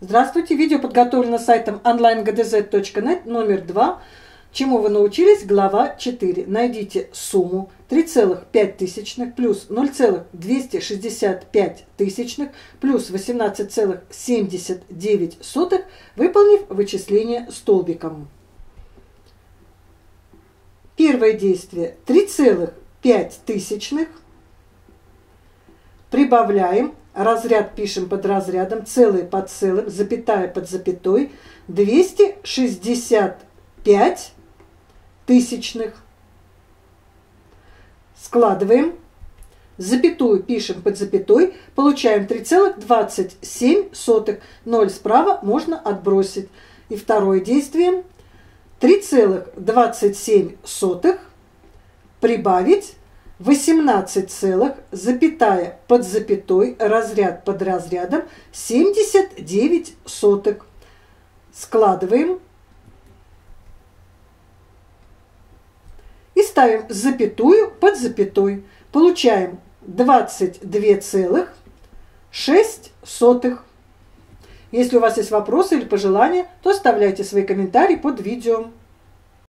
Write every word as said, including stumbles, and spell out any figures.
Здравствуйте! Видео подготовлено сайтом онлайн гэ дэ зет точка нет номер два. Чему вы научились? Глава четыре. Найдите сумму три целых пять тысячных плюс ноль целых двести шестьдесят пять тысячных плюс восемнадцать целых семьдесят девять сотых, выполнив вычисление столбиком. Первое действие. три целых пять тысячных. Прибавляем. Разряд пишем под разрядом, целое под целым, запятая под запятой, двести шестьдесят пять тысячных. Складываем, запятую пишем под запятой, получаем три целых двадцать семь сотых. ноль справа можно отбросить. И второе действие. три целых двадцать семь сотых прибавить восемнадцать целых, запятая под запятой, разряд под разрядом, семьдесят девять сотых. Складываем. И ставим запятую под запятой. Получаем двадцать две целых шесть сотых. Если у вас есть вопросы или пожелания, то оставляйте свои комментарии под видео.